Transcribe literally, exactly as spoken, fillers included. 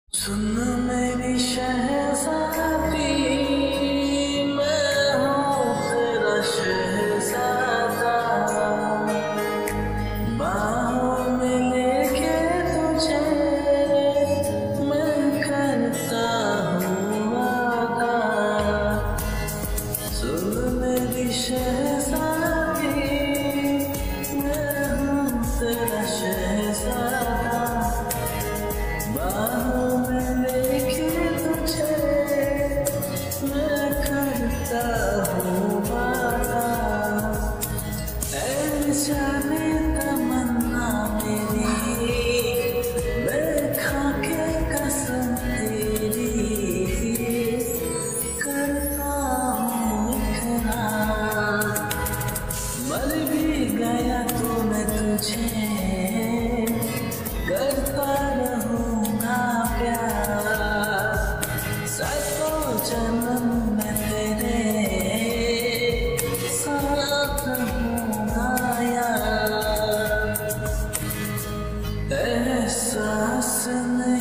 सुन मेरी शहज़ादी, मैं हूँ तेरा शहज़ादा। बाहों में लेके तुझे मैं करता हूँ वादा। सुन मेरी शहज़ादी, मैं हूँ तेरा शहज़ादा। बाहों में लेके तुझे मैं करता हूँ वादा। ऐ जाने तमन्ना मेरी, मैं खाके कसम तेरी करता हूँ इकरार। मर भी गया तो मैं तुझे करता रहूँगा प्यार। सैकड़ों जन्म में तेरे साथ रहूँगा यार। एहसास नहीं